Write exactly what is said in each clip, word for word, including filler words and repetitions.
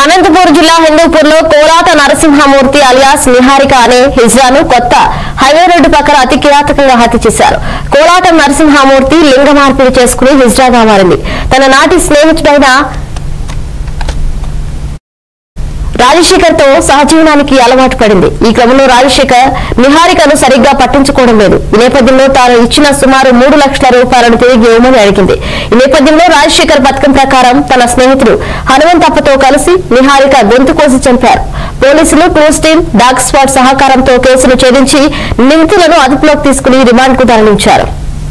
అనంతపురం జిల్లా హిందూపూర్లో కోలాట నరసింహమూర్తి అలియాస్ నిహారిక అనే హిజ్రాను కొత్త హైవే రోడ్డు పక్కన అతి కిరాతకంగా హత్య చేశారు. కోలాటం నరసింహమూర్తి లింగ మార్పిడి చేసుకుని హిజ్రాగా మారింది. తన నాటి స్నేహితుడైన రాజశేఖర్ తో సహజీవనానికి అలవాటు పడింది. ఈ క్రమంలో రాజశేఖర్ నిహారికను సరిగ్గా పట్టించుకోవడం లేదు. ఈ నేపథ్యంలో తాను ఇచ్చిన సుమారు మూడు లక్షల రూపాయలను తిరిగి ఇవ్వమని అడిగింది. ఈ నేపథ్యంలో రాజశేఖర్ పథకం ప్రకారం తన స్నేహితుడు హనుమంతప్పతో కలిసి నిహారిక గొంతు కోసి చంపారు. పోలీసులు క్లూస్ టీం డాగ్ స్క్వాడ్ సహకారంతో కేసును ఛేదించి నిందితులను అదుపులోకి తీసుకుని రిమాండ్ కు తరలించారు.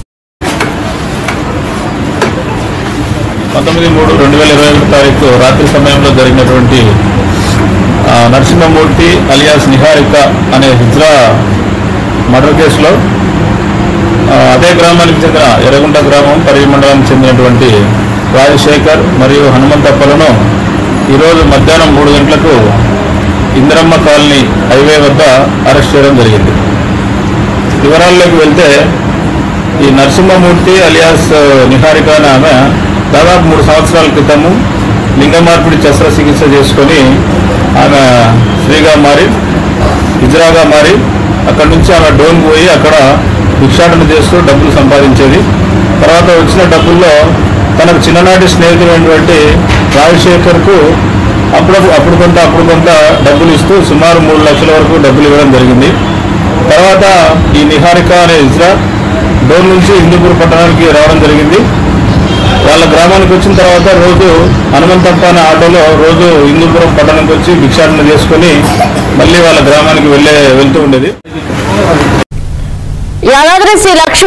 పంతొమ్మిది మూడు రెండు వేల ఇరవై ఒకటి తారీఖు రాత్రి సమయంలో జరిగినటువంటి నరసింహమూర్తి అలియాస్ నిహారిక అనే హిజ్రా మర్డర్ కేసులో అదే గ్రామానికి చెందిన ఎర్రగుంట గ్రామం పరిగి మండలానికి చెందినటువంటి రాజశేఖర్ మరియు హనుమంతప్పలను ఈరోజు మధ్యాహ్నం మూడు గంటలకు ఇందిరమ్మ కాలనీ హైవే వద్ద అరెస్ట్ చేయడం జరిగింది. వివరాల్లోకి వెళ్తే ఈ నరసింహమూర్తి అలియాస్ నిహారిక అనే ఆమె దాదాపు మూడు సంవత్సరాల క్రితము లింగ మార్పిడి శస్త్రచికిత్స చేసుకొని ఆమె స్త్రీగా మారి హిజ్రాగా మారి అక్కడి నుంచి ఆమె డోన్ పోయి అక్కడ భిక్షాటన చేస్తూ డబ్బులు సంపాదించేది. తర్వాత వచ్చిన డబ్బుల్లో తనకు చిన్ననాటి స్నేహితుడైనటువంటి రాజశేఖర్కు అప్పుడు అప్పుడు కొంత అప్పుడు కొంత డబ్బులు ఇస్తూ సుమారు మూడు లక్షల వరకు డబ్బులు ఇవ్వడం జరిగింది. తర్వాత ఈ నిహారిక అనే హిజ్రా డోన్ నుంచి హిందూపూర్ పట్టణానికి రావడం జరిగింది. వాళ్ళ గ్రామానికి వచ్చిన తర్వాత రోజు హనుమంతప్ప అనే ఆటోలో రోజు హిందూపురం పట్టణంకి వచ్చి భిక్షాటన చేసుకుని మళ్ళీ వాళ్ళ గ్రామానికి వెళ్ళే వెళ్తూ ఉండేది. యాదాద్రి శ్రీ లక్ష్మీ